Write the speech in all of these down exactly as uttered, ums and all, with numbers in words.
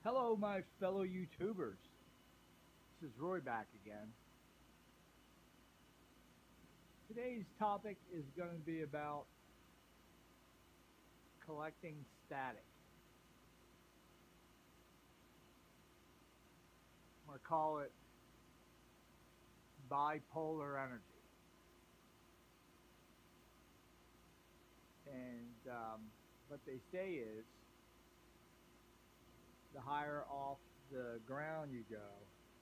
Hello, my fellow YouTubers. This is Roy back again. Today's topic is going to be about collecting static. I'm going to call it bipolar energy. And um, what they say is the higher off the ground you go,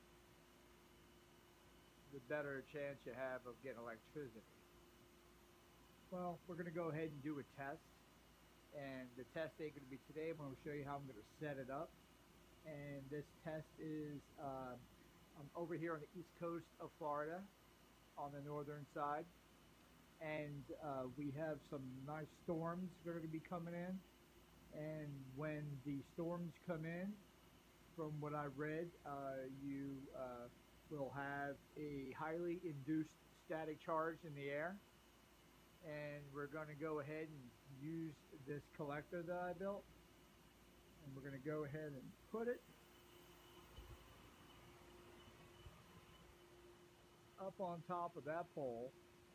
the better chance you have of getting electricity. Well, we're going to go ahead and do a test. And the test ain't going to be today. I'm going to show you how I'm going to set it up. And this test is, uh, I'm over here on the east coast of Florida, on the northern side. And uh, we have some nice storms that are going to be coming in. And when the storms come in, from what I read, uh, you uh, will have a highly induced static charge in the air. And we're going to go ahead and use this collector that I built. And we're going to go ahead and put it up on top of that pole.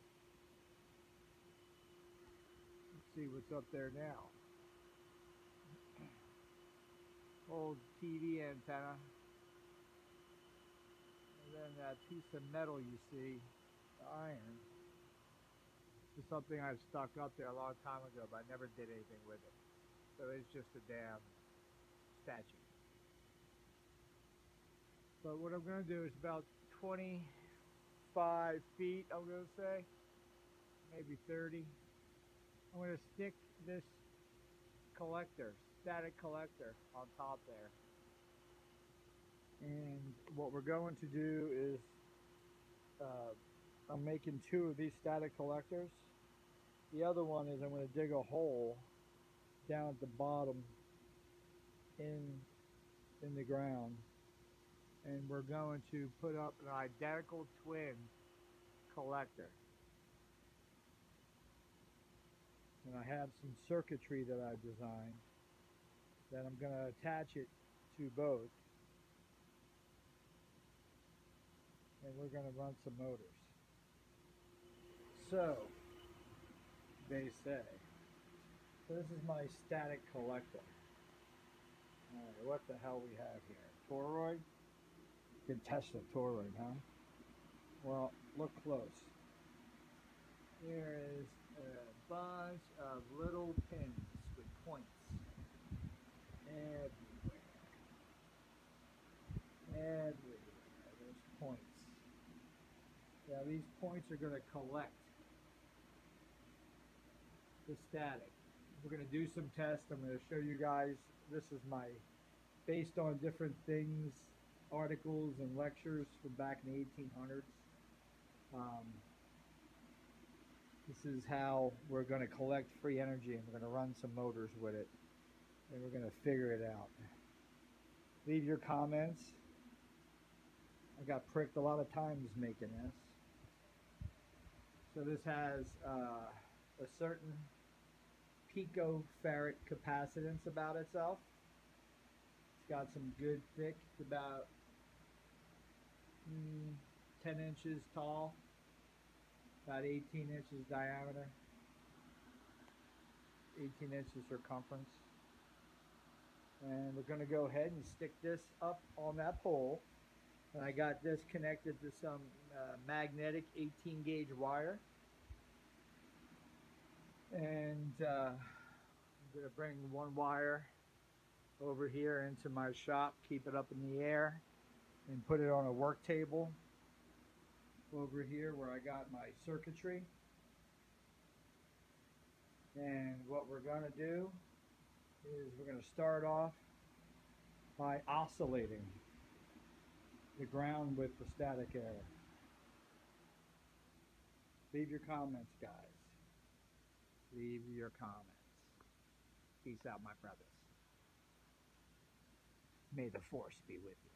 Let's see what's up there now. Old T V antenna. And then that piece of metal you see, the iron. This is something I stuck up there a long time ago, but I never did anything with it. So it's just a damn statue. But what I'm going to do is about twenty-five feet, I'm going to say, maybe thirty. I'm going to stick this collector, static collector, on top there. And what we're going to do is, uh, I'm making two of these static collectors. The other one is I'm going to dig a hole down at the bottom in in the ground, and we're going to put up an identical twin collector. And I have some circuitry that I designed that I'm going to attach it to both, and we're going to run some motors. So they say, so this is my static collector. All right, what the hell we have here? Toroid? You can test the toroid, huh? Well, look close. There is a bunch of little pins with points everywhere. Everywhere. There's points. Now these points are going to collect the static. We're going to do some tests. I'm going to show you guys. This is my, based on different things, articles and lectures from back in the eighteen hundreds. Um, this is how we're going to collect free energy, and we're going to run some motors with it, and we're going to figure it out. Leave your comments. I got pricked a lot of times making this. So this has uh, a certain picofarad capacitance about itself. It's got some good thick, it's about mm, ten inches tall, about eighteen inches diameter, eighteen inches circumference. And we're going to go ahead and stick this up on that pole. And I got this connected to some uh, magnetic eighteen gauge wire. And uh, I'm going to bring one wire over here into my shop, keep it up in the air, and put it on a work table over here where I got my circuitry. And what we're going to do is we're going to start off by oscillating the ground with the static air. Leave your comments, guys. Leave your comments. Peace out, my brothers. May the force be with you.